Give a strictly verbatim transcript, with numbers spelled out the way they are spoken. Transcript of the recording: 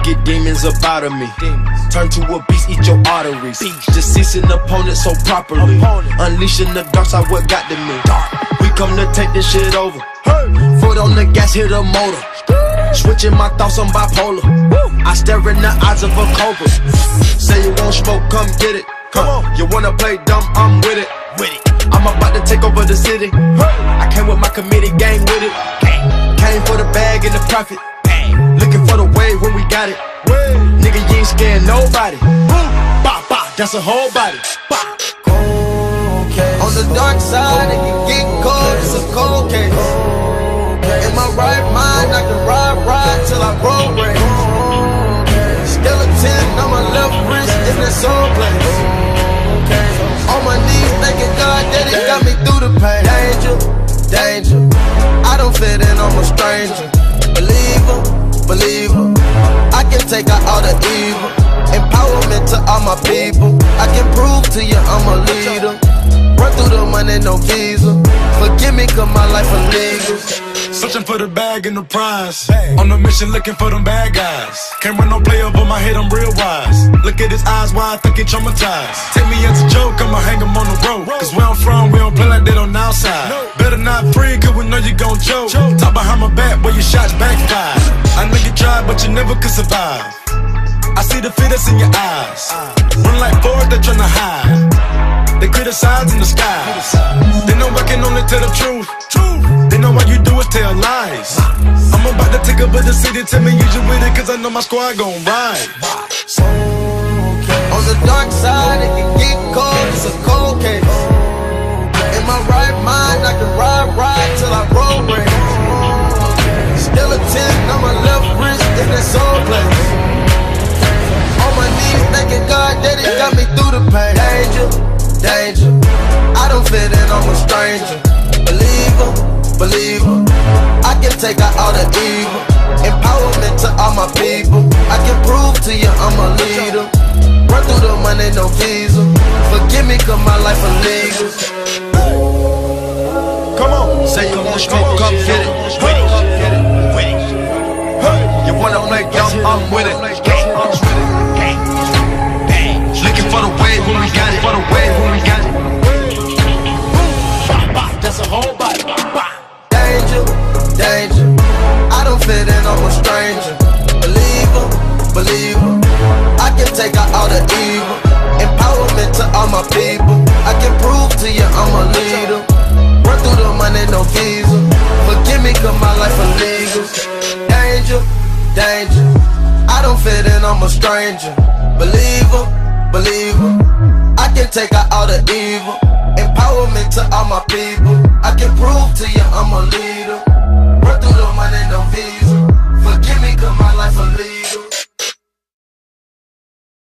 get demons up out of me. Turn to a beast, eat your arteries. Deceasing opponent so properly. Unleashing the dark side, what got to me. We come to take this shit over. Foot on the gas, hit the motor. Switching my thoughts, I'm bipolar. I stare in the eyes of a cobra. Say you won't smoke, come get it. Huh. You wanna play dumb, I'm with it. I'm about to take over the city. I came with my committee gang with it. Came for the bag and the profit. Looking for the wave when we got it. Nigga, you ain't scared nobody. Bah, bah, that's a whole body. Bah. On the dark side, it can get cold, it's a cold case. In my right mind, I can ride, ride till I roll race. Skeleton on my left wrist, in that soul place. On my knees, thanking God that He got me through the pain. Danger, danger, I don't fit in, I'm a stranger. Believer, believer, I can take out all the evil. Empowerment to all my people. I can prove to you I'm a leader. Run through the money, no visa. Forgive me, cause my life illegal. Searching for the bag and the prize. On a mission looking for them bad guys. Can't run no play over my head, I'm real wise. Look at his eyes, why I think he traumatized. Take me as a joke, I'ma hang him on the road. Cause where I'm from, we don't play like that on the outside. Better not free, cause we know you gon' choke. Talk behind my back, where your shots backfire. I know you tried, but you never could survive. I see the fear that's in your eyes. Run like Ford, they're tryna hide. They criticize in the sky. They know I can only tell the truth. They know all you do is tell lies. I'm about to take over the city, tell me you just with it, cause I know my squad gon' ride. On the dark side, it can get cold, it's a cold case. In my right mind, I can ride, ride till I roll race. Skeleton on my left wrist, in that soul place. On my knees, thanking God that He got me through the pain. Danger, danger, I don't fit in, I'm a stranger. Believer, believer, I can take out all the evil. Empowerment to all my people. I can prove to you I'm a leader. Run through the money, no visa. Forgive me, cause my life illegal. Come on, say you wanna smoke, come get it. With it, with it. You wanna play dumb, I'm with it. Looking for the wave when we got it. For the wave when we got it. That's a whole body. Danger, danger, I don't fit in, I'm a stranger. Believer, believer, I can take out all the evil. Empowerment to all my people. I can prove to you I'm a leader. Run through the money, no visa. Forgive me, cause my life illegal. Danger, danger, I don't fit in, I'm a stranger. Believer, believer, I can take out all the evil. Empowerment to all my people. I can prove to you I'm a leader.